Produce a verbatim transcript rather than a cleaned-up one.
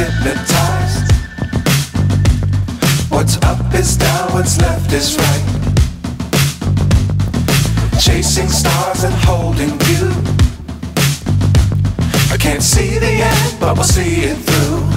hypnotized. What's up is down, what's left is right. Chasing stars and holding you. I can't see the end, but we'll see it through.